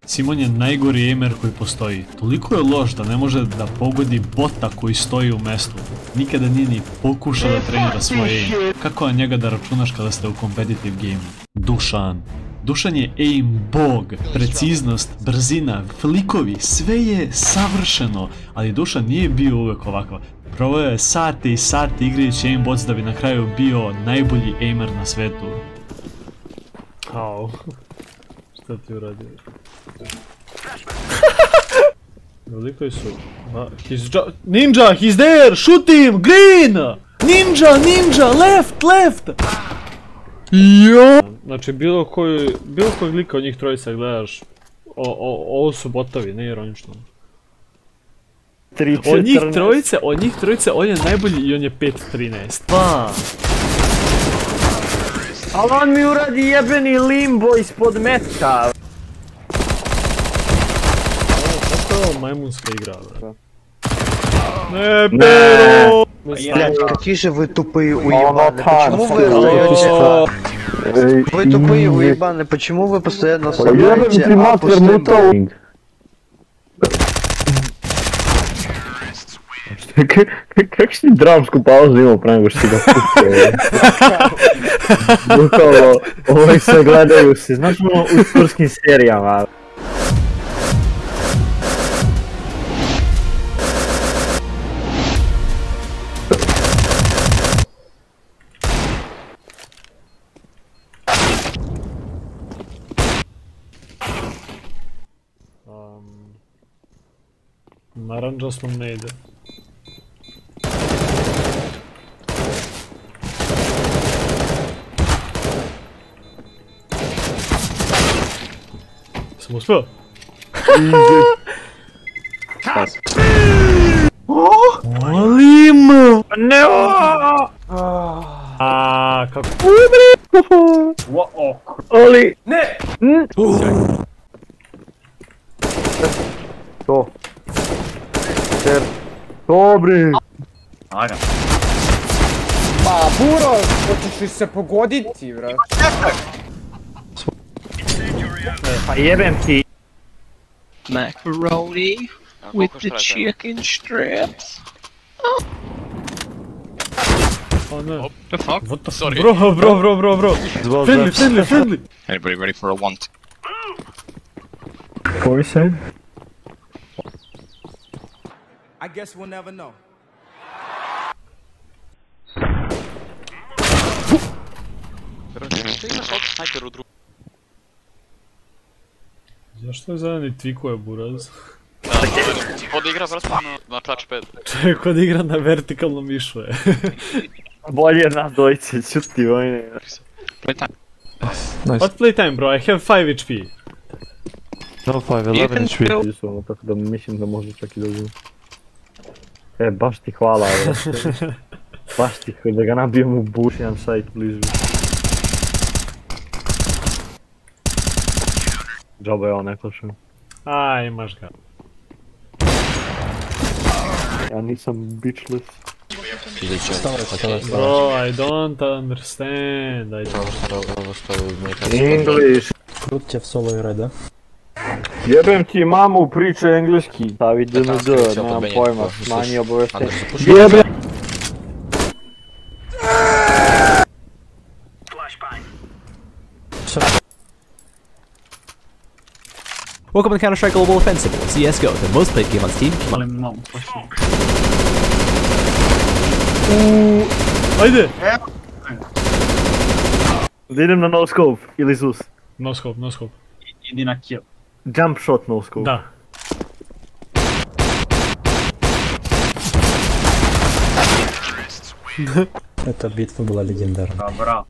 Simon je najgori aimer koji postoji. Toliko je loš da ne može da pogodi bota koji stoji u mestu. Nikada nije ni pokušao da trenira svoj aim. Kako na njega da računaš kada ste u competitive gameu? Dušan. Dušan je aim bog, preciznost, brzina, flikovi, sve je savršeno, ali Dušan nije bio uvek ovakav. Proveo je sate i sate igrajući aimbots da bi na kraju bio najbolji aimer na svetu. Au. Šta ti uradio? Veliko su... Ninja, he's there! Shoot him! Green! Ninja! Left! Jo! Znači bilo kojeg lika od njih trojica gledaš, ovo su botovi, ne ironično. Od njih trojice, on je najbolji i on je 5-13. Pa! Ali on mi uradi jebeni limbo ispod metka. Kako je ovo majmunska igra, bre? Ne, pero! Блять, какие же вы тупые уебаны, почему вы орете? Вы тупые уебаны, почему вы постоянно сломаете, а пустым... Как с ним драмску паузу imao prema nego što si ga pustio? Bukalo, ovoj se gledaju se, znaš ono u turskim serijama. Naranđastom ne ide. Sam uspio? Molim! Ne! Kako? Oli! Ne! To. Dobri! Aga. Pa Buro, hoćeš li se pogoditi, vrat? Pa jebem ti! Macaroni with the chicken strips. Oh no. What the fuck? What the Sorry. Bro. Friendly. Anybody ready for a want? Koji se? I guess we'll never know. Zašto je zadani tvikuje buraz? Kod igra vrstu na touchpad. Čovjek kod igra na vertikalno mišuje. Bolje nas dojce, čuti vojne. Playtime. What playtime bro? I have 5 HP. No 5, 11 HP. Tako da mislim da može čak i da uzim. Baš ti hvala, baš ti da ga nabijem u buš, jedan sajt blizu. Džaba je on neklašen. A, imaš ga. Ja nisam bitchless. Bro, I don't understand. English. Krut će v solo i reda. Jebem ti mamu, priča engleski. Stavi DND, nemam pojma, smanji obaveštenje. Jebem! Welcome to Counter-Strike Global Offensive, CSGO, the most played game on Steam. Ajde! Da idem na no scope, ili Zeus. No scope. Idi na kill. Jump shot no scope. Da. Эта битва была легендарна. Dobra.